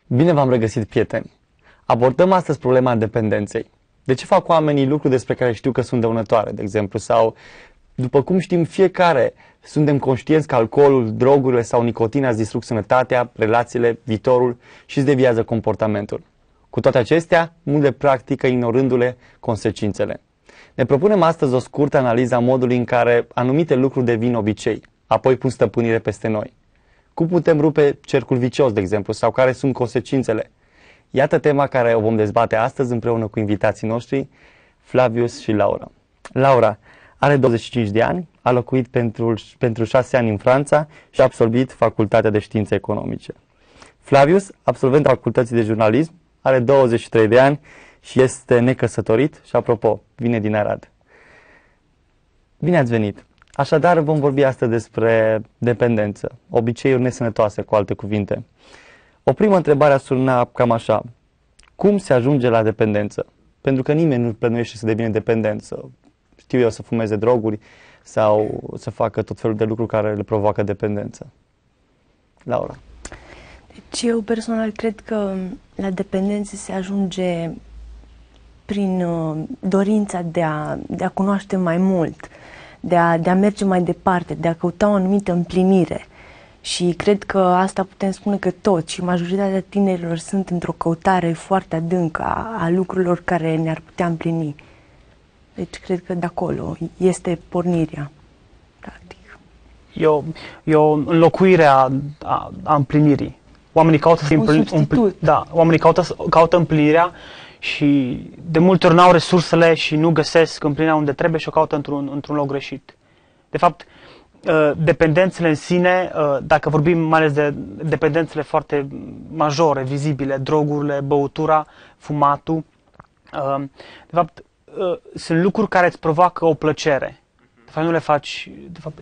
Bine v-am regăsit, prieteni! Abordăm astăzi problema dependenței. De ce fac oamenii lucruri despre care știu că sunt dăunătoare, de exemplu? Sau, după cum știm fiecare, suntem conștienți că alcoolul, drogurile sau nicotina îți distrug sănătatea, relațiile, viitorul și îți deviază comportamentul. Cu toate acestea, mulți le practică ignorându-le consecințele. Ne propunem astăzi o scurtă analiză a modului în care anumite lucruri devin obicei, apoi pun stăpânire peste noi. Cum putem rupe cercul vicios, de exemplu, sau care sunt consecințele? Iată tema care o vom dezbate astăzi împreună cu invitații noștri, Flavius și Laura. Laura are 25 de ani, a locuit pentru 6 ani în Franța și a absolvit Facultatea de Științe Economice. Flavius, absolvent al Facultății de Jurnalism, are 23 de ani și este necăsătorit și, apropo, vine din Arad. Bine ați venit! Așadar, vom vorbi astăzi despre dependență, obiceiuri nesănătoase, cu alte cuvinte. O primă întrebare a suna cam așa: cum se ajunge la dependență? Pentru că nimeni nu plănuiește să devină dependent, să fumeze droguri sau să facă tot felul de lucruri care le provoacă dependență. Laura. Deci eu personal cred că la dependență se ajunge prin dorința de a cunoaște mai mult, de a merge mai departe, de a căuta o anumită împlinire. Și cred că asta putem spune că toți și majoritatea tinerilor sunt într-o căutare foarte adâncă a lucrurilor care ne-ar putea împlini. Deci cred că de acolo este pornirea, practic. E o înlocuire a împlinirii. Oamenii caută oamenii caută împlinirea și de multe ori n-au resursele și nu găsesc împlinirea unde trebuie și o caută într-un loc greșit. De fapt, dependențele în sine, dacă vorbim mai ales de dependențele foarte majore, vizibile, drogurile, băutura, fumatul, de fapt, sunt lucruri care îți provoacă o plăcere. De fapt, nu le faci, de fapt,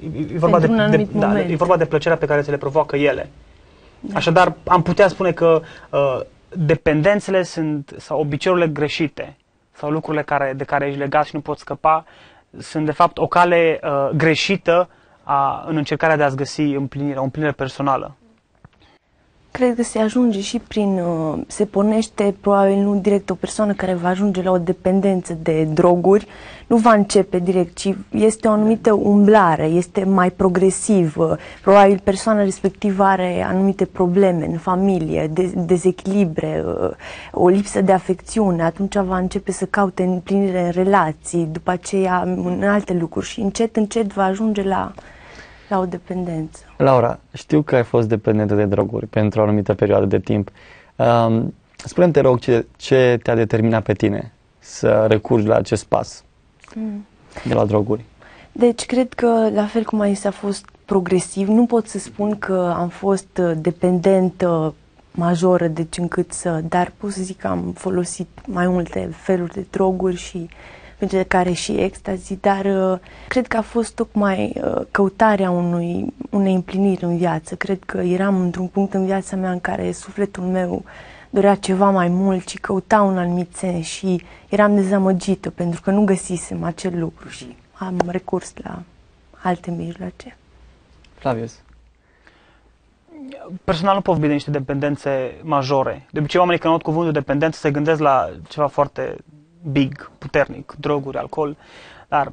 e vorba de plăcerea pe care ți le provoacă ele. Da. Așadar, am putea spune că dependențele sau obiceiurile greșite sau lucrurile de care ești legat și nu poți scăpa sunt de fapt o cale greșită în încercarea de a-ți găsi o împlinire personală. Cred că se ajunge și se pornește probabil nu direct o persoană care va ajunge la o dependență de droguri, nu va începe direct, ci este o anumită umblare, este mai progresiv. Probabil persoana respectivă are anumite probleme în familie, dezechilibre, o lipsă de afecțiune, atunci va începe să caute împlinire în relații, după aceea în alte lucruri și încet, încet va ajunge la o dependență. Laura, știu că ai fost dependentă de droguri pentru o anumită perioadă de timp. Spune-mi, te rog, ce te-a determinat pe tine să recurgi la acest pas de la droguri? Deci, cred că, la fel cum a fost progresiv, nu pot să spun că am fost dependentă majoră, deci dar pot să zic că am folosit mai multe feluri de droguri și printre care și ecstasy, dar cred că a fost tocmai căutarea unei împliniri în viață. Cred că eram într-un punct în viața mea în care sufletul meu dorea ceva mai mult și căuta un anumit sens și eram dezamăgită pentru că nu găsisem acel lucru și am recurs la alte mijloace. Flavius. Personal nu pot vorbi de niște dependențe majore. De obicei oamenii când aud cuvântul dependență se gândesc la ceva foarte big, puternic, droguri, alcool, dar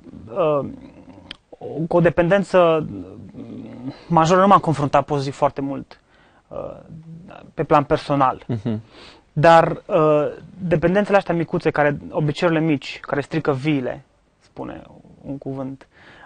cu o dependență majoră nu m-am confruntat, pot zic, foarte mult pe plan personal. Dar dependențele astea micuțe, obiceiurile mici, care strică viile, spune un cuvânt,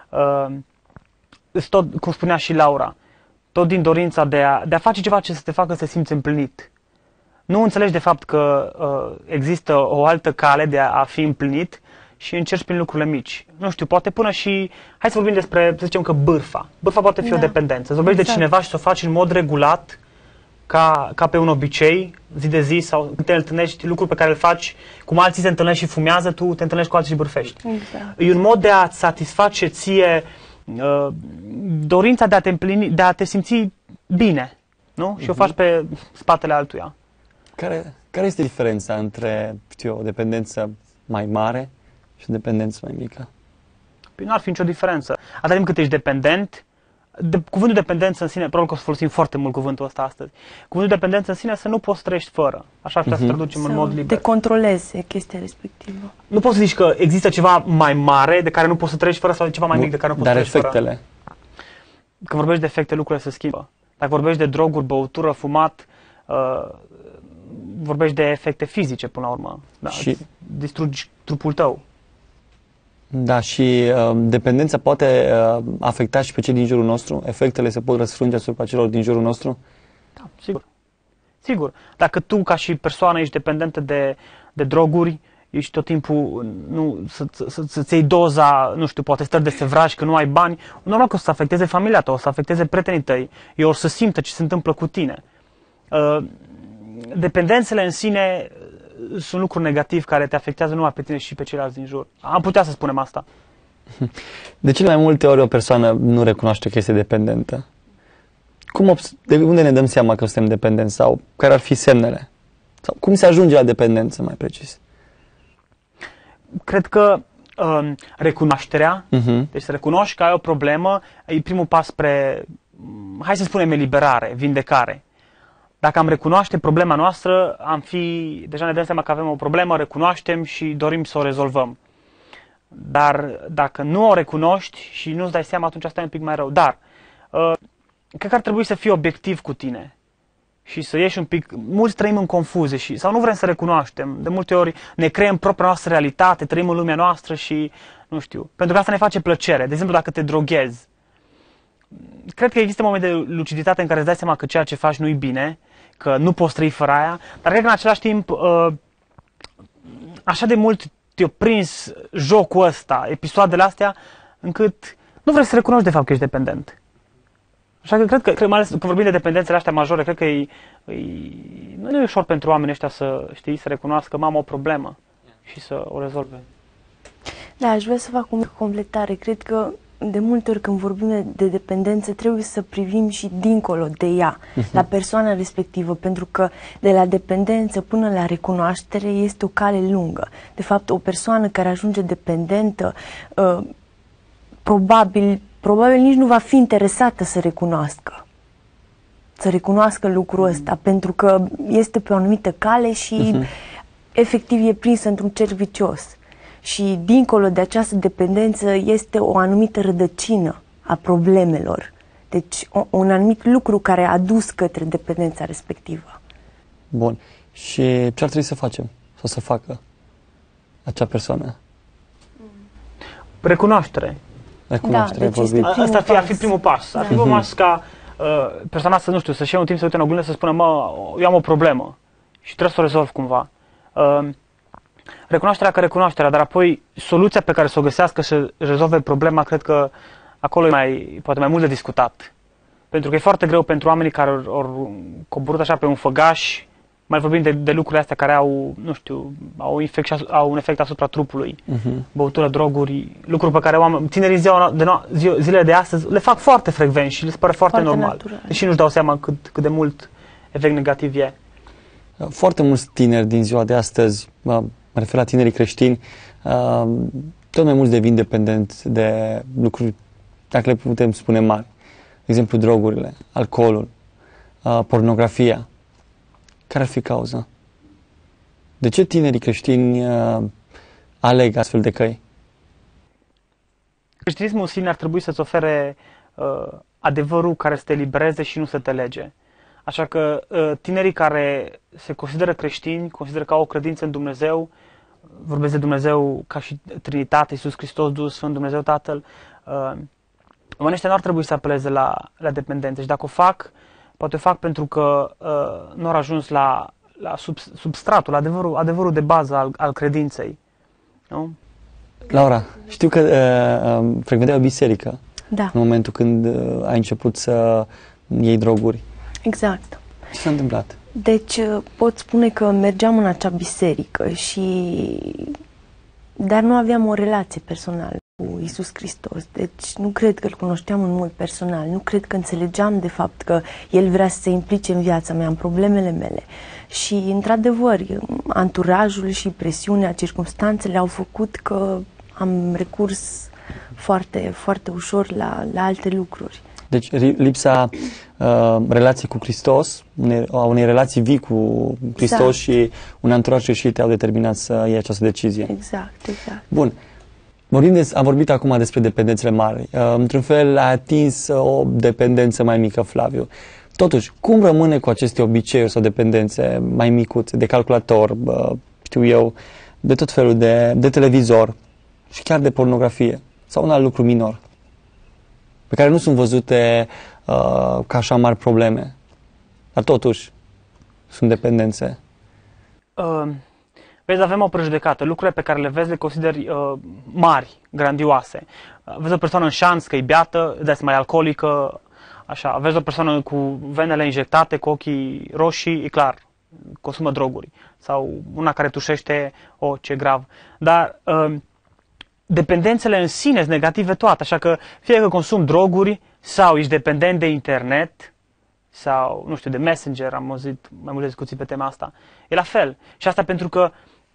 tot, cum spunea și Laura, tot din dorința de a face ceva ce să te facă să te simți împlinit. Nu înțelegi de fapt că există o altă cale de a fi împlinit și încerci prin lucrurile mici. Nu știu, poate până și, hai să vorbim despre, să zicem că bârfa. Bârfa poate fi o dependență. Să vorbești de cineva și să o faci în mod regulat, ca pe un obicei, zi de zi, sau când te întâlnești, lucruri pe care le faci, cum alții se întâlnesc și fumează, tu te întâlnești cu alții și bârfești. Exact. E un mod de a-ți satisface ție dorința de a te împlini, de a te simți bine, nu? Și o faci pe spatele altuia. Care este diferența între, o dependență mai mare și o dependență mai mică? Păi nu ar fi nicio diferență. Atât timp cât ești dependent, cuvântul dependență în sine, probabil că o să folosim foarte mult cuvântul ăsta astăzi. Cuvântul dependență în sine să nu poți să trăiești fără. Așa ar putea să traducem în mod liber. Te controleze chestia respectivă. Nu poți să zici că există ceva mai mare de care nu poți să trăiești fără sau ceva mai mic de care nu poți să trăiești fără. Dar efectele? Când vorbești de efecte, lucrurile se schimbă. Dacă vorbești de droguri, băutură, fumat, vorbești de efecte fizice până la urmă. Da, și distrugi trupul tău. Da, și dependența poate afecta și pe cei din jurul nostru? Efectele se pot răsfrânge asupra celor din jurul nostru? Da, sigur. Sigur. Dacă tu, ca și persoană, ești dependentă de droguri, ești tot timpul să-ți iei doza, nu știu, poate stări de sevraj, că nu ai bani, normal că o să afecteze familia ta, o să afecteze prietenii tăi, ei o să simtă ce se întâmplă cu tine. Dependențele în sine sunt lucruri negativ care te afectează numai pe tine și pe ceilalți din jur. Am putea să spunem asta. De cele mai multe ori o persoană nu recunoaște că este dependentă. De unde ne dăm seama că suntem dependenți sau care ar fi semnele? Sau cum se ajunge la dependență, mai precis? Cred că recunoașterea, deci să recunoști că ai o problemă, e primul pas spre, hai să spunem, eliberare, vindecare. Dacă am recunoaște problema noastră, deja ne dăm seama că avem o problemă, recunoaștem și dorim să o rezolvăm. Dar dacă nu o recunoști și nu-ți dai seama, atunci asta e un pic mai rău. Dar, cred că ar trebui să fii obiectiv cu tine și să ieși un pic. Mulți trăim în confuzie sau nu vrem să recunoaștem. De multe ori ne creăm propria noastră realitate, trăim în lumea noastră și, nu știu, pentru că asta ne face plăcere. De exemplu, dacă te droghezi, cred că există momente de luciditate în care îți dai seama că ceea ce faci nu-i bine, că nu poți trăi fără aia, dar cred că în același timp așa de mult te-a prins jocul ăsta, episoadele astea, încât nu vrei să recunoști de fapt că ești dependent. Așa că cred că mai ales când vorbim de dependențele astea majore, cred că nu e ușor pentru oamenii ăștia să recunoască că am o problemă și să o rezolve. Da, aș vrea să fac o mică completare. Cred că de multe ori când vorbim de dependență trebuie să privim și dincolo de ea, la persoana respectivă, pentru că de la dependență până la recunoaștere este o cale lungă. De fapt, o persoană care ajunge dependentă probabil nici nu va fi interesată să recunoască lucrul ăsta, pentru că este pe o anumită cale și efectiv e prinsă într-un cerc vicios. Și dincolo de această dependență este o anumită rădăcină a problemelor. Deci un anumit lucru care a dus către dependența respectivă. Bun. Și ce ar trebui să facem? Sau să facă acea persoană? Recunoaștere. Recunoaștere, deci asta ar fi primul pas. Ar fi primul pas ca persoana să, nu știu, să-și ia un timp să uite în oglindă să spună, eu am o problemă și trebuie să o rezolv cumva. Recunoașterea ca recunoașterea, dar apoi soluția pe care să o găsească să rezolve problema, cred că acolo e poate mai mult de discutat. Pentru că e foarte greu pentru oamenii care au coborât așa pe un făgaș, mai vorbim de lucrurile astea care au, nu știu, au un efect asupra trupului, băutură, droguri, lucruri pe care tinerii zilele de astăzi le fac foarte frecvent și le pare foarte normal. Natural. Deși nu-și dau seama cât de mult efect negativ e. Foarte mulți tineri din ziua de astăzi, mă refer la tinerii creștini, tot mai mulți devin dependenți de lucruri, dacă le putem spune mari. De exemplu, drogurile, alcoolul, pornografia. Care ar fi cauza? De ce tinerii creștini aleg astfel de căi? Creștinismul în sine ar trebui să-ți ofere adevărul care să te elibereze și nu să te lege. Așa că tinerii care se consideră creștini, consideră că au o credință în Dumnezeu, vorbesc de Dumnezeu ca și Trinitate, Iisus Hristos, Duhul Sfânt, Dumnezeu Tatăl, oamenii ăștia nu ar trebui să apeleze la dependență. Și dacă o fac, poate o fac pentru că nu au ajuns la substratul, adevărul de bază al credinței. Nu? Laura, știu că frecventai o biserică în momentul când ai început să iei droguri. Exact. Ce s-a întâmplat? Deci pot spune că mergeam în acea biserică dar nu aveam o relație personală cu Iisus Hristos. Deci nu cred că îl cunoșteam în mod personal. Nu cred că înțelegeam de fapt că El vrea să se implice în viața mea, în problemele mele. Și într-adevăr, anturajul și presiunea, circumstanțele au făcut că am recurs foarte, foarte ușor la alte lucruri. Deci lipsa relației cu Hristos, a unei relații vii cu Hristos, exact. Și un anturaj și te-au determinat să iei această decizie. Exact, exact. Bun. Am vorbit acum despre dependențele mari. Într-un fel ai atins o dependență mai mică, Flaviu. Totuși, cum rămâne cu aceste obiceiuri sau dependențe mai micuțe, de calculator, știu eu, de tot felul de televizor și chiar de pornografie sau un alt lucru minor, pe care nu sunt văzute ca așa mari probleme, dar totuși sunt dependențe? Vezi, avem o prejudecată. Lucrurile pe care le vezi le consideri mari, grandioase. Vezi o persoană în șanț că e beată, de mai alcoolică, așa. Vezi o persoană cu venele injectate, cu ochii roșii, e clar, consumă droguri. Sau una care tușește, ce grav. Dar dependențele în sine sunt negative toate, așa că fie că consum droguri sau ești dependent de internet sau, nu știu, de Messenger, am auzit mai multe discuții pe tema asta, e la fel. Și asta pentru că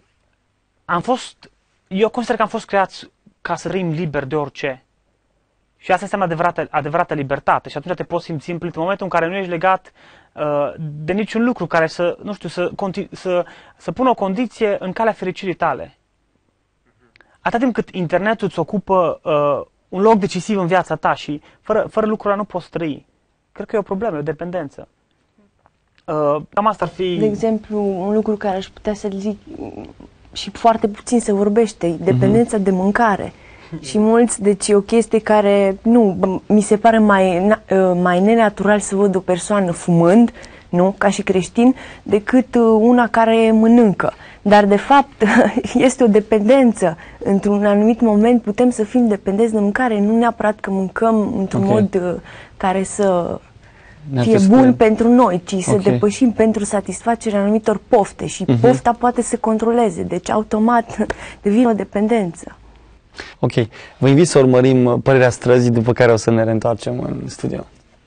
eu consider că am fost creați ca să trăim liber de orice. Și asta înseamnă adevărată libertate. Și atunci te poți simți împlinit în momentul în care nu ești legat de niciun lucru care să, nu știu, să pună o condiție în calea fericirii tale. Atât timp cât internetul îți ocupă un loc decisiv în viața ta și fără lucrul ăla nu poți trăi. Cred că e o problemă, e o dependență. Cam asta ar fi... De exemplu, un lucru care aș putea să-l zic și foarte puțin se vorbește, dependența de mâncare. Și mulți, deci e o chestie care, mi se pare mai nenatural să văd o persoană fumând, nu, ca și creștin, decât una care mănâncă. Dar, de fapt, este o dependență. Într-un anumit moment putem să fim dependenți de mâncare, nu neapărat că mâncăm într-un mod care să fie bun pentru noi, ci să depășim pentru satisfacerea anumitor pofte și pofta poate să se controleze, deci automat devine o dependență. Ok, vă invit să urmărim Părerea străzii, după care o să ne reîntoarcem în studio.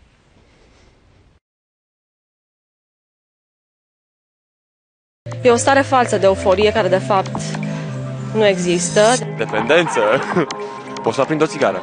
E o stare falsă de euforie care de fapt nu există. Dependență? Poți să aprind o țigară.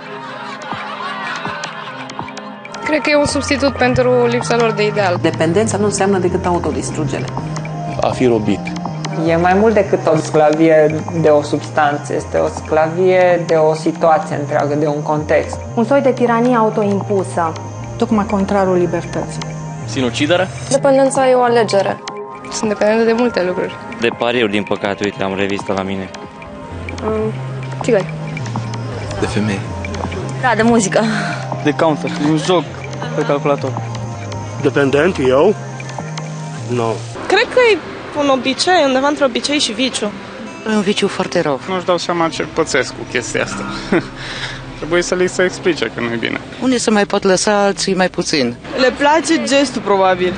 Cred că e un substitut pentru lipsa lor de ideal. Dependența nu înseamnă decât autodistrugere. A fi robit. E mai mult decât o sclavie de o substanță, este o sclavie de o situație întreagă, de un context. Un soi de tiranie autoimpusă. Tocmai contrarul libertății. Sinucidere? Dependența e o alegere. Sunt dependentă de multe lucruri. De pariuri, din păcate, uite, am revistă la mine. Țigări. De femei. Da, de muzică. De counter, un joc pe calculator. Dependent, eu? Nu. Cred că e un obicei, undeva între obicei și viciu. E un viciu foarte rău. Nu-și dau seama ce pățesc cu chestia asta. Trebuie să li se explice că nu e bine. Unii se mai pot lăsa, alții mai puțin. Le place gestul, probabil.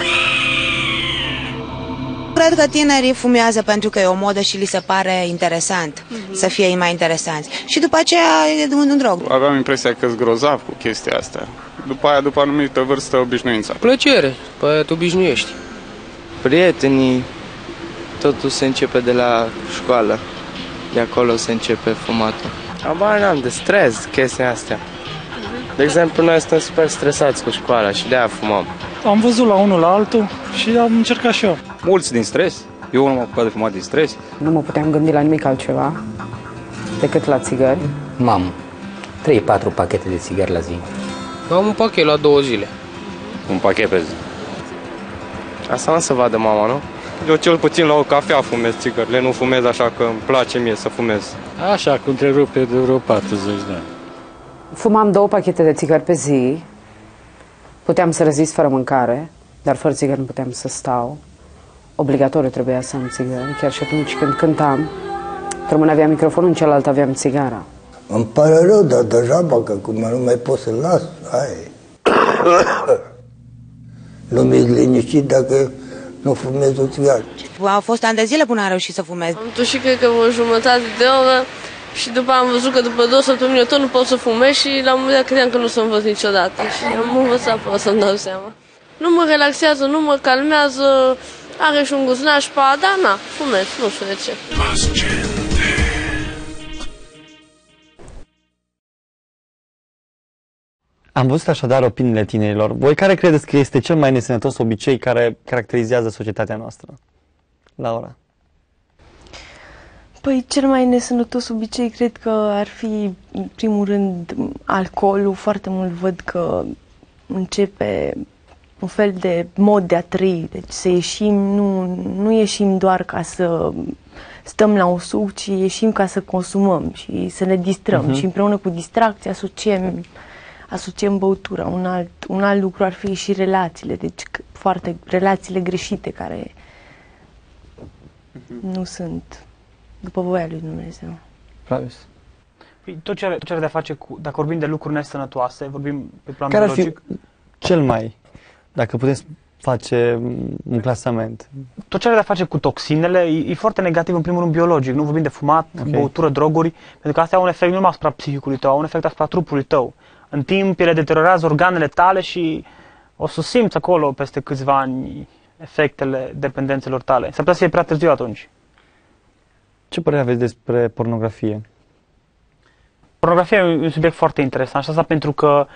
Cred că tinerii fumează pentru că e o modă și li se pare interesant să fie mai interesanți. Și după aceea e un drog. Aveam impresia că sunt grozav cu chestia asta. După aia, după anumită vârstă, obișnuința. Plăcere, pe aia te obișnuiești. Prietenii, totul se începe de la școală. De acolo se începe fumatul. Abar n-am, de stres, chestia astea. De exemplu, noi suntem super stresați cu școala și de-aia fumăm. Am văzut la unul la altul și am încercat și eu. Mulți din stres. Eu nu m-am apucat de fumat din stres. Nu mă puteam gândi la nimic altceva decât la țigări. Mam 3-4 pachete de țigări la zi. Am un pachet la 2 zile. Un pachet pe zi. Asta nu se vadă mama, nu? Eu cel puțin la o cafea fumez țigările, nu fumez așa că îmi place mie să fumez. Așa, cu întrerupe de vreo 40 de ani. Fumam 2 pachete de țigări pe zi. Puteam să rezist fără mâncare, dar fără țigări nu puteam să stau. Obligatoriu trebuia să am țigări, chiar și atunci când cântam. Într-o mână aveam microfonul, în cealaltă aveam țigara. Îmi pare rău, dar degeaba, că cum nu mai pot să-l las. Hai. Nu mi-e liniștit dacă nu fumez o țigară. Au fost ani de zile până am reușit să fumez. Am tușit cred că o jumătate de oră și după am văzut că după 2 săptămâni eu tot nu pot să fumez și la un moment dat credeam că nu să învăț niciodată. Și am învățat până să-mi dau seama. Nu mă relaxează, nu mă calmează, are și un gust nașpa, dar na, fumez, nu știu de ce. Am văzut așadar opiniile tinerilor. Voi care credeți că este cel mai nesănătos obicei care caracterizează societatea noastră? Laura? Păi cel mai nesănătos obicei cred că ar fi, în primul rând, alcoolul. Foarte mult văd că începe un fel de mod de a trăi. Deci să ieșim, nu ieșim doar ca să stăm la un suc, ci ieșim ca să consumăm și să ne distrăm. Și împreună cu distracția asociem băutura. Un alt lucru ar fi și relațiile, deci relațiile greșite care nu sunt după voia lui Dumnezeu. Flavius? Păi, tot ce are de a face cu, dacă vorbim de lucruri nesănătoase, vorbim pe plan care biologic. Ar fi cel mai, dacă puteți face un clasament? Tot ce are de a face cu toxinele e foarte negativ, în primul rând biologic. Nu vorbim de fumat, băutură, droguri, pentru că astea au un efect nu numai asupra psihicului tău, au un efect asupra trupului tău. În timp, ele deteriorează organele tale și o să simți acolo peste câțiva ani efectele dependențelor tale. S-ar putea să fie prea târziu atunci. Ce părere aveți despre pornografie? Pornografia e un subiect foarte interesant și asta pentru că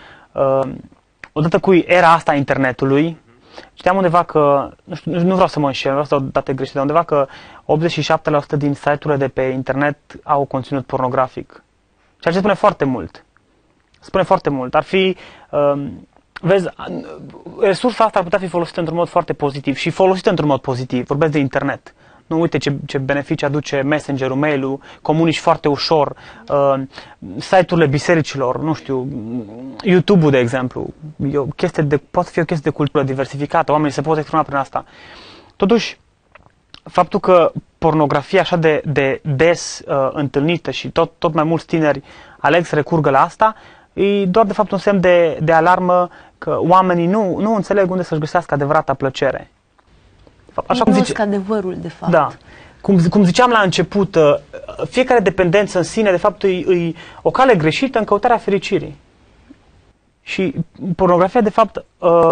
odată cu era asta a internetului, știam undeva că, nu vreau să mă înșel, vreau să dau date greșite, undeva că 87% din site-urile de pe internet au conținut pornografic. Ceea ce spune foarte mult. Spune foarte mult. Ar fi, vezi, resursa asta ar putea fi folosită într-un mod foarte pozitiv și folosită într-un mod pozitiv. Vorbesc de internet. Nu, uite ce beneficii aduce Messenger-ul, mail-ul, comunici foarte ușor, site-urile bisericilor, nu știu, YouTube-ul, de exemplu. Poate fi o chestie de cultură diversificată, oamenii se pot exprima prin asta. Totuși, faptul că pornografia așa de des întâlnită și tot mai mulți tineri aleg să recurgă la asta, e doar de fapt un semn de alarmă că oamenii nu înțeleg unde să-și găsească adevărata plăcere. Așa cum zice adevărul, de fapt. Da. Cum ziceam la început, fiecare dependență în sine, de fapt, e o cale greșită în căutarea fericirii. Și pornografia, de fapt,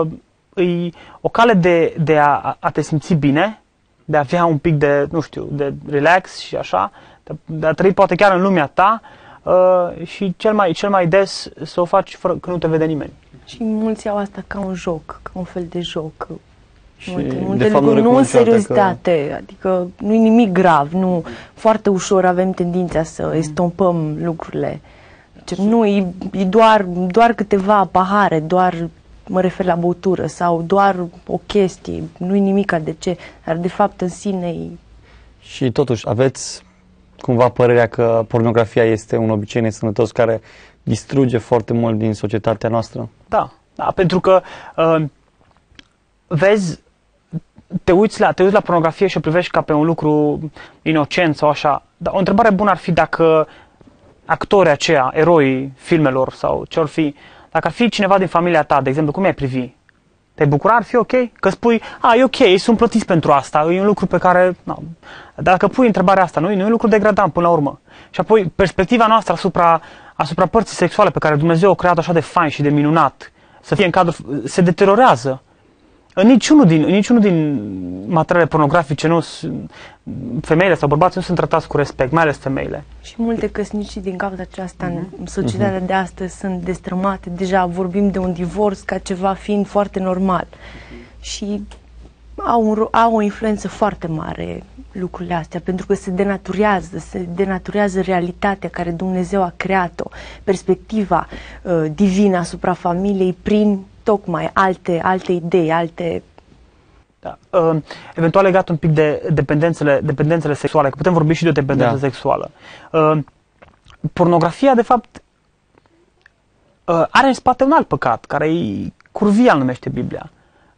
e o cale de a te simți bine, de a avea un pic de, nu știu, de relax și așa, de a trăi poate chiar în lumea ta și cel mai des să o faci fără că nu te vede nimeni. Și mulți au asta ca un joc, ca un fel de joc. Și multe lucruri nu în seriozitate, adică nu e nimic grav, nu, foarte ușor avem tendința să estompăm lucrurile. Nu, e doar câteva pahare, doar mă refer la băutură sau doar o chestie, nu e nimica de ce, dar de fapt în sine e... Și totuși aveți cumva părerea că pornografia este un obicei nesănătos care distruge foarte mult din societatea noastră? Da, pentru că vezi, te uiți la pornografie și o privești ca pe un lucru inocent sau așa. Dar o întrebare bună ar fi dacă actorii aceia, eroii filmelor sau ce ar fi, dacă ar fi cineva din familia ta, de exemplu, cum ai privi? Te-ai bucura? Ar fi ok? Că spui, e ok, sunt plătiți pentru asta, e un lucru pe care... No. Dacă pui întrebarea asta, nu e un lucru degradant până la urmă. Și apoi perspectiva noastră asupra părții sexuale pe care Dumnezeu o creat așa de fain și de minunat, să fie în cadrul... se deteriorează. În niciunul din materiale pornografice femeile sau bărbații nu sunt tratați cu respect, mai ales femeile. Și multe căsnicii din cauza aceasta în societatea de astăzi sunt destrămate. Deja vorbim de un divorț ca ceva fiind foarte normal. Și au o influență foarte mare lucrurile astea, pentru că se denaturează realitatea care Dumnezeu a creat-o, perspectiva divină asupra familiei prin tocmai alte idei, alte... Da. Eventual legat un pic de dependențele sexuale, că putem vorbi și de o dependență sexuală. Pornografia, de fapt, are în spate un alt păcat, care e curvia, îl numește Biblia.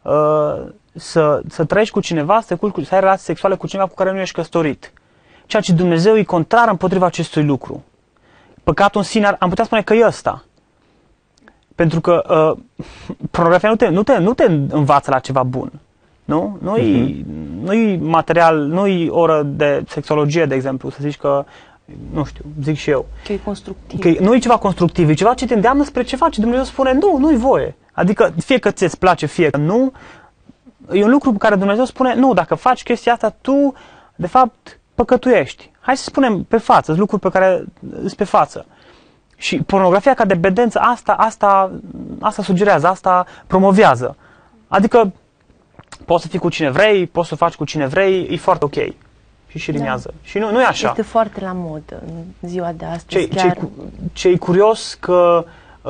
Să trăiești cu cineva, să ai relații sexuale cu cineva cu care nu ești căsătorit. Ceea ce Dumnezeu e contrar împotriva acestui lucru. Păcatul în sine, am putea spune că e ăsta. Pentru că pornografia nu te învață la ceva bun. Nu? Nu-i material, nu-i oră de sexologie, de exemplu, să zici că, nu știu, zic și eu. Că e constructiv. Că nu e ceva constructiv, e ceva ce te îndeamnă spre ceva ce Dumnezeu spune, nu-i voie. Adică fie că ți-ți place, fie că nu, e un lucru pe care Dumnezeu spune, nu, dacă faci chestia asta, tu, de fapt, păcătuiești. Hai să spunem pe față, sunt lucruri pe care sunt pe față. Și pornografia ca dependență, asta asta sugerează, asta promovează. Adică poți să fii cu cine vrei, poți să faci cu cine vrei, e foarte ok. Și rimează. Și nu e așa. Este foarte la modă în ziua de astăzi. Ce e curios că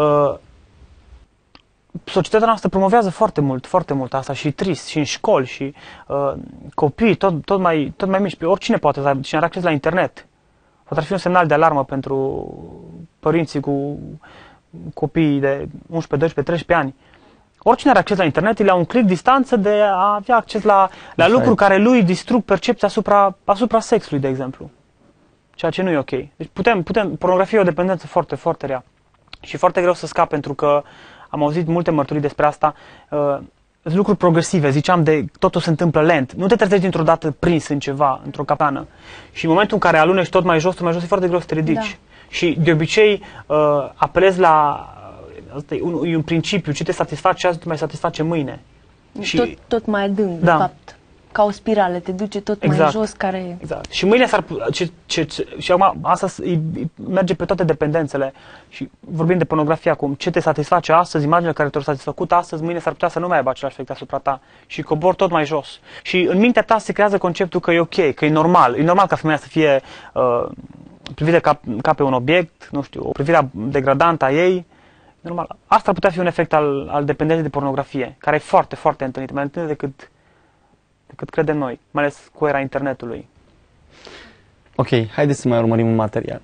societatea noastră promovează foarte mult asta și trist, și în școli, și copii tot mai mici. Oricine poate, cine are acces la internet. Poate ar fi un semnal de alarmă pentru părinții cu copii de 11, 12, 13 ani. Oricine are acces la internet, e la un click distanță de a avea acces la lucruri care lui distrug percepția asupra sexului, de exemplu. Ceea ce nu e ok. Deci pornografia e o dependență foarte rea. Și foarte greu să scap, pentru că am auzit multe mărturii despre asta. Sunt lucruri progresive, ziceam, de totul se întâmplă lent. Nu te trezești dintr-o dată prins în ceva, într-o capcană. Și în momentul în care alunești tot mai jos, e foarte greu să te ridici. Da. Și de obicei apelezi la... Asta e un principiu, ce te satisface azi, nu te mai satisface mâine. Și tot mai adânc, de fapt. Ca o spirală, te duce tot mai jos, care... Exact. Și mâine și acum asta merge pe toate dependențele. Și vorbim de pornografie acum. Ce te satisface astăzi, imaginea care te-a satisfăcut astăzi, mâine s-ar putea să nu mai aibă același efect asupra ta. Și cobor tot mai jos. Și în mintea ta se creează conceptul că e ok, că e normal. E normal ca femeia să fie privită ca pe un obiect, nu știu, o privire degradantă a ei. Normal. Asta ar putea fi un efect al dependenței de pornografie, care e foarte întâlnit, mai întâlnit decât credem noi, mai ales cu era internetului. Ok, haideți să mai urmărim un material.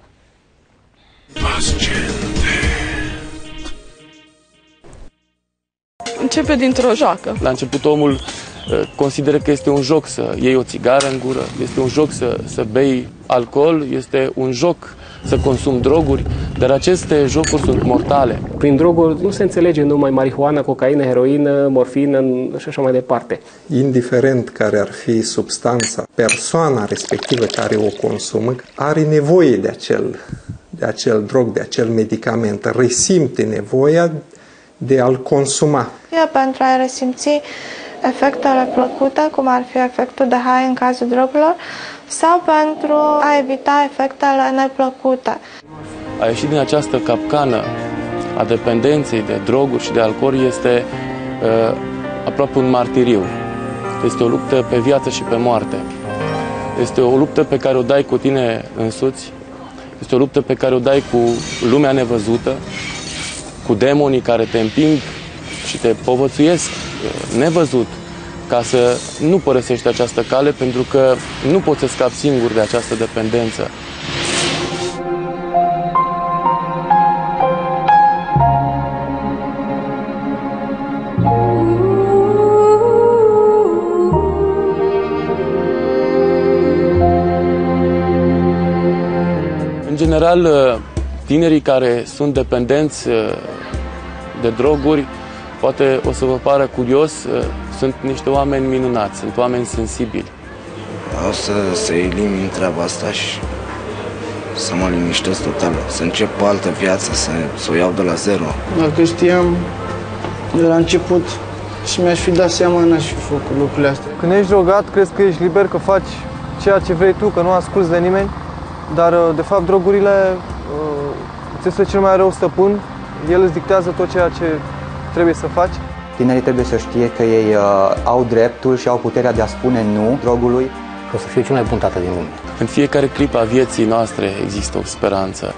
Începe dintr-o joacă. La început omul consideră că este un joc să iei o țigară în gură, este un joc să bei alcool, este un joc să consumi droguri, dar aceste jocuri sunt mortale. Prin droguri nu se înțelege numai marihuana, cocaină, heroină, morfină și așa mai departe. Indiferent care ar fi substanța, persoana respectivă care o consumă are nevoie de acel drog, de acel medicament, resimte nevoia de a-l consuma. Pentru a resimți efectele plăcute, cum ar fi efectul de high în cazul drogurilor, sau pentru a evita efectele neplăcute. A ieși din această capcană a dependenței de droguri și de alcool este aproape un martiriu. Este o luptă pe viață și pe moarte. Este o luptă pe care o dai cu tine însuți. Este o luptă pe care o dai cu lumea nevăzută, cu demonii care te împing și te povățuiesc nevăzut, ca să nu părăsești această cale, pentru că nu poți să scapi singur de această dependență. În general, tinerii care sunt dependenți de droguri, poate o să vă pară curios, sunt niște oameni minunați, sunt oameni sensibili. Vreau să se elimin treaba asta și să mă liniștesc total, să încep o altă viață, să o iau de la zero. Dacă știam de la început și mi-aș fi dat seama, n-aș fi făcut lucrurile astea. Când ești drogat, crezi că ești liber, că faci ceea ce vrei tu, că nu asculți de nimeni, dar de fapt drogurile ți este cel mai rău stăpân, el îți dictează tot ceea ce trebuie să faci. Tinerii trebuie să știe că ei au dreptul și au puterea de a spune nu drogului. Că o să fie cel mai bun tată din lume. În fiecare clipă a vieții noastre există o speranță.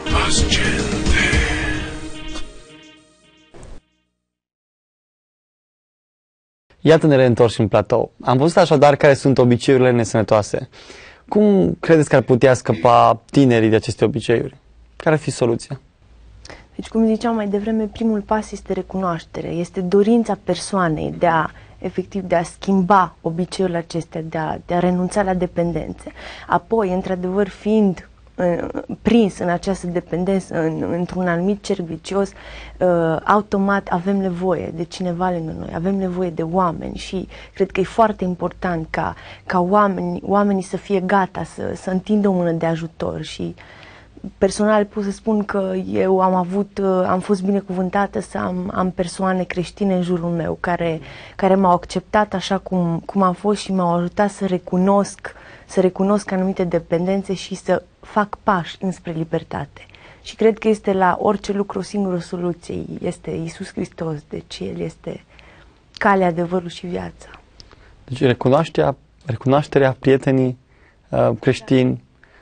Iată, ne reîntorci în platou. Am văzut așadar care sunt obiceiurile nesănătoase. Cum credeți că ar putea scăpa tinerii de aceste obiceiuri? Care ar fi soluția? Deci, cum ziceam mai devreme, primul pas este recunoaștere, este dorința persoanei de a schimba obiceiurile acestea, de a renunța la dependențe. Apoi, într-adevăr, fiind prins în această dependență, într-un anumit cerc vicios, automat avem nevoie de cineva lângă noi, avem nevoie de oameni și cred că e foarte important ca oamenii să fie gata, să întindă o mână de ajutor. Și personal pot să spun că eu am fost binecuvântată să am persoane creștine în jurul meu care m-au acceptat așa cum am fost și m-au ajutat să recunosc anumite dependențe și să fac pași înspre libertate. Și cred că este la orice lucru o singură soluție, este Iisus Hristos, deci El este calea, adevărul și viața. Deci recunoașterea prietenii creștini,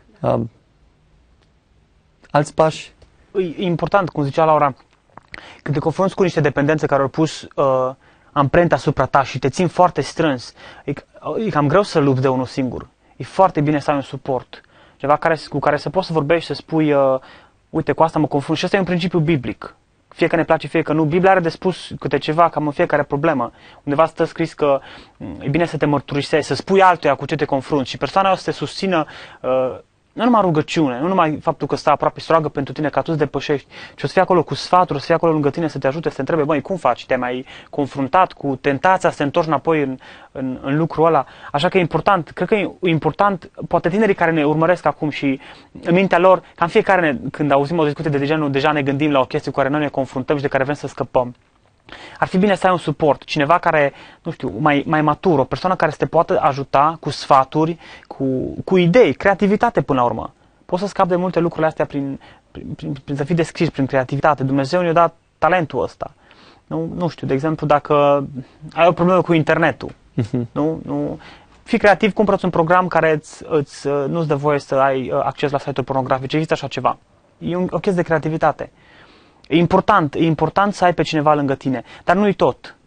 alți pași. E important, cum zicea Laura, când te confrunți cu niște dependențe care au pus amprenta asupra ta și te țin foarte strâns, e cam greu să lupți de unul singur. E foarte bine să ai un suport, ceva cu care să poți să vorbești și să spui, uite, cu asta mă confrunt. Și ăsta e un principiu biblic. Fie că ne place, fie că nu. Biblia are de spus câte ceva cam în fiecare problemă. Undeva stă scris că e bine să te mărturisești, să spui altuia cu ce te confrunți și persoana o să te susțină, nu numai rugăciune, nu numai faptul că stă aproape, să roagă pentru tine ca tu să depășești, ci o să fie acolo cu sfaturi, o să fie acolo lângă tine să te ajute, să te întrebe, băi, cum faci? Te-ai mai confruntat cu tentația să te întorci înapoi în lucrul ăla? Așa că e important, cred că e important, poate tinerii care ne urmăresc acum și în mintea lor, cam fiecare, când auzim o discuție de genul, deja ne gândim la o chestie cu care noi ne confruntăm și de care vrem să scăpăm. Ar fi bine să ai un suport, cineva care, nu știu, mai matur, o persoană care să te poată ajuta cu sfaturi, cu idei, creativitate până la urmă. Poți să scapi de multe lucrurile astea prin să fii deschis, prin creativitate. Dumnezeu ne-a dat talentul ăsta. Nu știu, de exemplu, dacă ai o problemă cu internetul, nu, fii creativ, cumpără-ți un program care nu-ți dă voie să ai acces la site-uri pornografice, există așa ceva. E o chestie de creativitate. E important să ai pe cineva lângă tine, dar nu-i tot.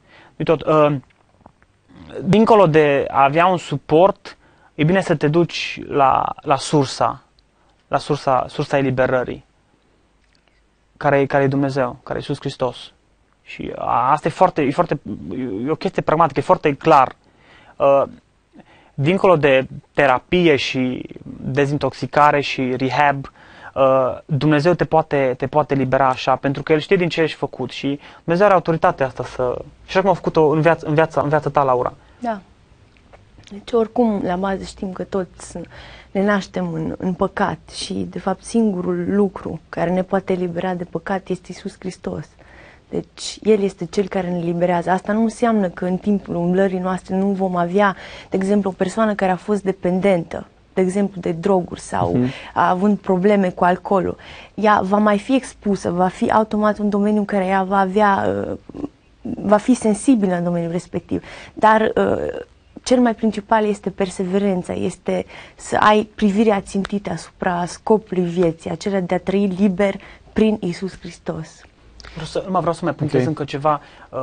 Dincolo de a avea un suport, e bine să te duci la sursa eliberării, care e Dumnezeu, care e Iisus Hristos. Și asta e o chestie pragmatică, e foarte clar. Dincolo de terapie și dezintoxicare și rehab, Dumnezeu te poate libera așa, pentru că El știe din ce ești făcut și Dumnezeu are autoritatea asta și așa cum a făcut-o în viața ta, Laura. Da. Deci oricum, la bază știm că toți ne naștem în păcat și, de fapt, singurul lucru care ne poate elibera de păcat este Iisus Hristos. Deci El este Cel care ne liberează. Asta nu înseamnă că în timpul umblării noastre nu vom avea, de exemplu, o persoană care a fost dependentă, de exemplu, de droguri sau a avut probleme cu alcoolul. Ea va mai fi expusă, va fi automat un domeniu în care ea va fi sensibilă în domeniul respectiv. Dar cel mai principal este perseverența, este să ai privirea țintită asupra scopului vieții, acela de a trăi liber prin Iisus Hristos. Vreau să mai punctez încă ceva.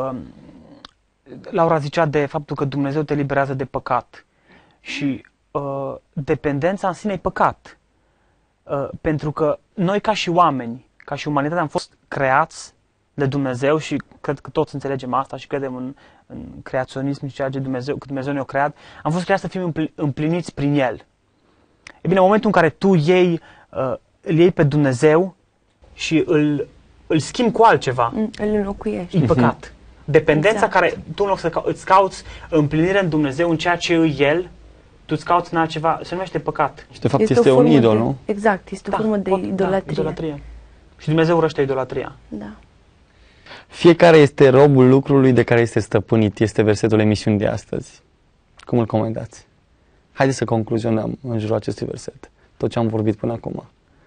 Laura zicea de faptul că Dumnezeu te liberează de păcat și dependența în sine e păcat. Pentru că noi ca și oameni, ca și umanitate am fost creați de Dumnezeu și cred că toți înțelegem asta și credem în creaționism și ceea ce Dumnezeu ne-a creat. Am fost creați să fim împliniți prin El. E bine, în momentul în care tu îl iei pe Dumnezeu și îl schimbi cu altceva, îl înlocuiești. E păcat. Dependența care tu în loc să îți cauți împlinire în Dumnezeu, în ceea ce e El, tu îți cauți în altceva, se numește păcat. Și de fapt este un idol, nu? Exact, este o formă de idolatrie. Și Dumnezeu urăște idolatria. Da. Fiecare este robul lucrului de care este stăpânit, este versetul emisiunii de astăzi. Cum îl comentați? Haideți să concluzionăm în jurul acestui verset, tot ce am vorbit până acum.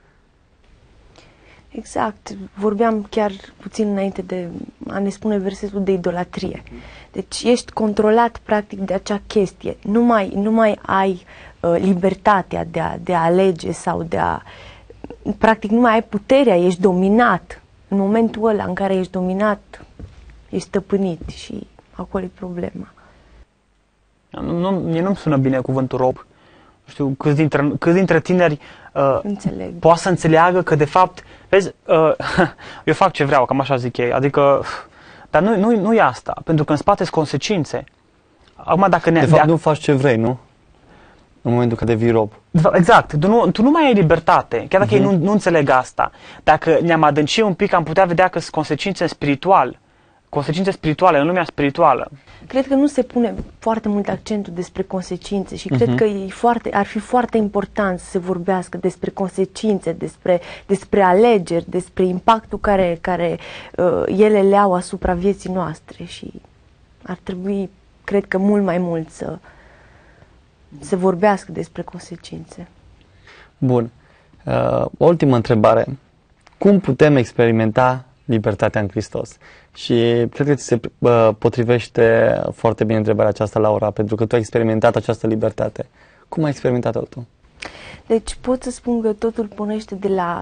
Exact. Vorbeam chiar puțin înainte de a ne spune versetul de idolatrie. Deci ești controlat practic de acea chestie. Nu mai ai libertatea de a alege sau practic nu mai ai puterea, ești dominat. În momentul ăla în care ești dominat, ești stăpânit și acolo e problema. Mie nu-mi sună bine cuvântul rob. Știu, câți dintre tineri poate să înțeleagă că de fapt, vezi, eu fac ce vreau, cam așa zic ei, adică, dar nu e asta, pentru că în spate sunt consecințe. Acum, dacă de fapt nu faci ce vrei, nu? În momentul când devii rob. Exact, tu nu mai ai libertate, chiar dacă ei nu înțeleg asta. Dacă ne-am adâncit un pic, am putea vedea că sunt consecințe spirituale în lumea spirituală. Cred că nu se pune foarte mult accentul despre consecințe și cred că ar fi foarte important să se vorbească despre consecințe, despre alegeri, despre impactul care ele le au asupra vieții noastre și ar trebui, cred că mult mai mult să se vorbească despre consecințe. Bun. O ultimă întrebare. Cum putem experimenta libertatea în Hristos? Și cred că ți se potrivește foarte bine întrebarea aceasta, Laura, pentru că tu ai experimentat această libertate. Cum ai experimentat-o tu? Deci pot să spun că totul pornește de la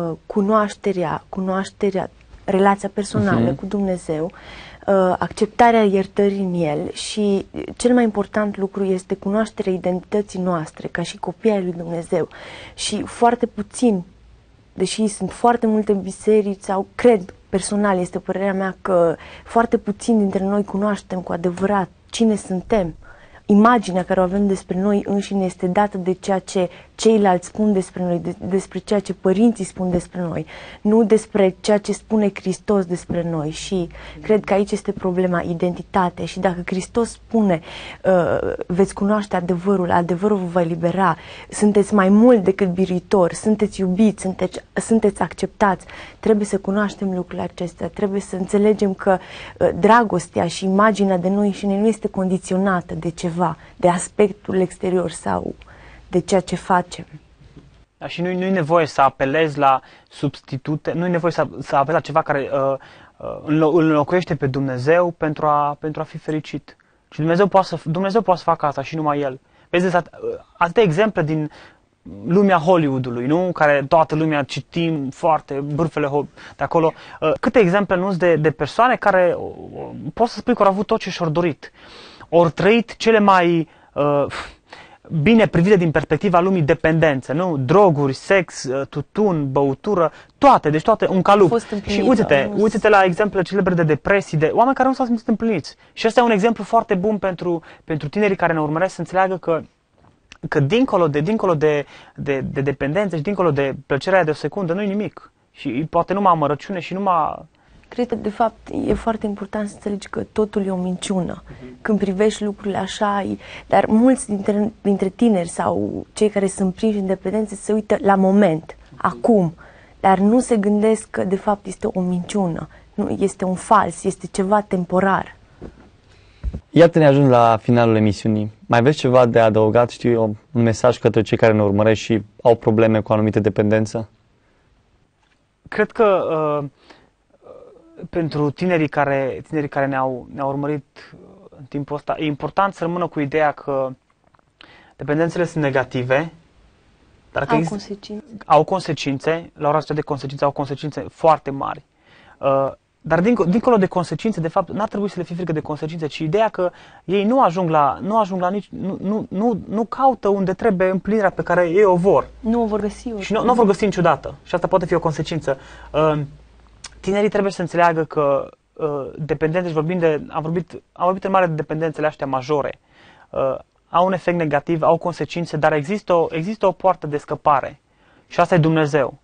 cunoașterea, relația personală cu Dumnezeu, acceptarea iertării în El și cel mai important lucru este cunoașterea identității noastre ca și copii ai lui Dumnezeu. Și foarte puțin, deși sunt foarte multe biserici sau cred personal, este părerea mea că foarte puțin dintre noi cunoaștem cu adevărat cine suntem. Imaginea care o avem despre noi înșine este dată de ceea ce ceilalți spun despre noi, despre ceea ce părinții spun despre noi, nu despre ceea ce spune Hristos despre noi. Și cred că aici este problema, identitatea. Și dacă Hristos spune, veți cunoaște adevărul, adevărul vă va elibera, sunteți mai mult decât biritori, sunteți iubiți, sunteți acceptați, trebuie să cunoaștem lucrurile acestea, trebuie să înțelegem că dragostea și imaginea de noi înșine nu este condiționată de ceva, de aspectul exterior sau de ceea ce facem. Da, și nu e nevoie să apelezi la substitute, nu e nevoie să apelezi la ceva care îl înlocuiește pe Dumnezeu pentru a fi fericit. Și Dumnezeu poate să facă asta și numai El. Vezi atâtea exemple din lumea Hollywoodului, nu? Care toată lumea citim foarte bârfele de acolo. Câte exemple nu sunt de persoane care poți să spui că au avut tot ce și-au dorit. Au trăit cele mai bine privite din perspectiva lumii dependențe, nu? Droguri, sex, tutun, băutură, toate, deci toate, un calup. Și uite-te la exemple celebre de depresii, de oameni care nu s-au simțit împliniți. Și ăsta e un exemplu foarte bun pentru tinerii care ne urmăresc să înțeleagă că dincolo de dependență și dincolo de plăcerea de o secundă nu e nimic. Și poate numai amărăciune și numai... Cred că, de fapt, e foarte important să înțelegi că totul e o minciună. Când privești lucrurile așa, dar mulți dintre tineri sau cei care sunt prinși în dependență se uită la moment, acum, dar nu se gândesc că, de fapt, este o minciună. Nu, este un fals, este ceva temporar. Iată, ne ajung la finalul emisiunii. Mai aveți ceva de adăugat, știu eu, un mesaj către cei care ne urmăresc și au probleme cu anumite dependență? Cred că pentru tinerii care ne-au urmărit în timpul ăsta, e important să rămână cu ideea că dependențele sunt negative, dar că au consecințe, la ora asta de consecințe, au consecințe foarte mari. Dar dincolo de consecințe, de fapt, n-ar trebui să le fie frică de consecințe, ci ideea că ei nu ajung la nici, nu caută unde trebuie împlinirea pe care ei o vor. Nu o vor găsi. Și nu o vor găsi niciodată. Și asta poate fi o consecință. Tinerii trebuie să înțeleagă că dependențe, am vorbit în mare de dependențele astea majore, au un efect negativ, au consecințe, dar există o poartă de scăpare. Și asta e Dumnezeu.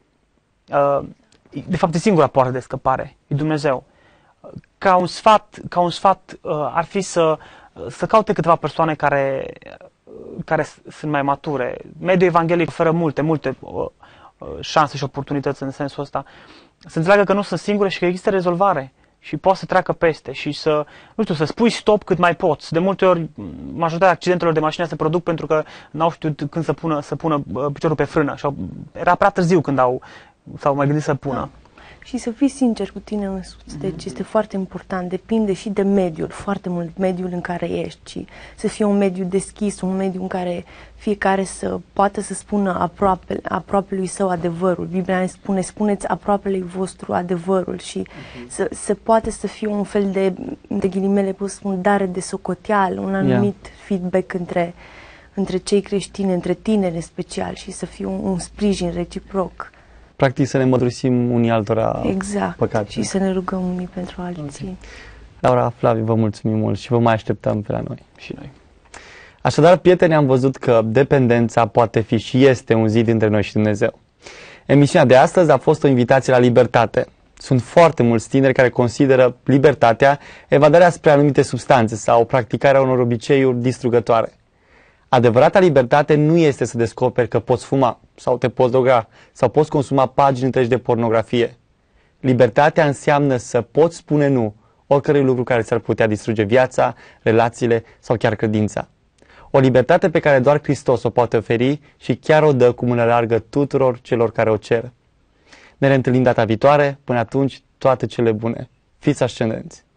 De fapt, e singura poartă de scăpare, e Dumnezeu. Ca un sfat ar fi să caute câteva persoane care sunt mai mature. Mediul evanghelic oferă multe șanse și oportunități în sensul ăsta. Să înțeleagă că nu sunt singure și că există rezolvare și poți să treacă peste și să spui stop cât mai poți. De multe ori, majoritatea accidentelor de mașină se produc pentru că n-au știut când să pună piciorul pe frână și era prea târziu când s-au mai gândit să pună. Da. Și să fii sincer cu tine însuți, deci este foarte important, depinde și de mediul, foarte mult mediul în care ești și să fie un mediu deschis, un mediu în care fiecare să poată să spună aproapelui său adevărul. Biblia ne spune, spuneți aproapelui vostru adevărul și să poate să fie un fel de ghilimele, pot să spun, dare de socoteală, un anumit feedback între cei creștini, între tineri în special și să fie un sprijin reciproc. Practic să ne mărturisim unii altora păcate. Și să ne rugăm unii pentru alții. Okay. Laura, Flaviu, vă mulțumim mult și vă mai așteptăm pe la noi. Și noi. Așadar, prieteni, am văzut că dependența poate fi și este un zid între noi și Dumnezeu. Emisiunea de astăzi a fost o invitație la libertate. Sunt foarte mulți tineri care consideră libertatea evadarea spre anumite substanțe sau practicarea unor obiceiuri distrugătoare. Adevărata libertate nu este să descoperi că poți fuma sau te poți droga sau poți consuma pagini întregi de pornografie. Libertatea înseamnă să poți spune nu oricărui lucru care ți-ar putea distruge viața, relațiile sau chiar credința. O libertate pe care doar Hristos o poate oferi și chiar o dă cu mână largă tuturor celor care o cer. Ne reîntâlnim data viitoare. Până atunci, toate cele bune. Fiți ascendenți!